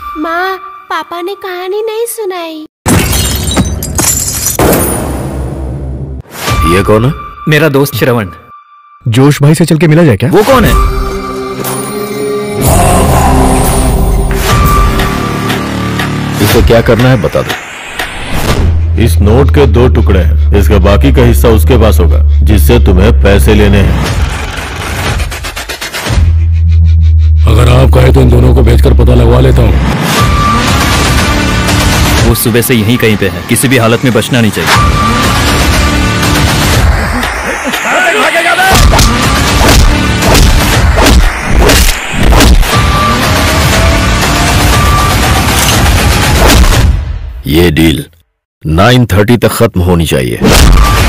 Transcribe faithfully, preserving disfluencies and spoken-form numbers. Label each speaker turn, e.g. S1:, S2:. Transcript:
S1: माँ, पापा ने कहानी नहीं सुनाई।
S2: ये कौन है?
S3: मेरा दोस्त श्रवण।
S4: जोश भाई से चल के मिला जाए क्या?
S3: वो कौन है?
S2: इसे क्या करना है बता दो।
S5: इस नोट के दो टुकड़े हैं, इसका बाकी का हिस्सा उसके पास होगा जिससे तुम्हें पैसे लेने हैं।
S4: अगर आप कहे तो इन दोनों को भेजकर पता लगवा लेता हूँ।
S3: वो सुबह से यहीं कहीं पे है, किसी भी हालत में बचना नहीं चाहिए।
S2: ये डील नाइन थर्टी तक खत्म होनी चाहिए।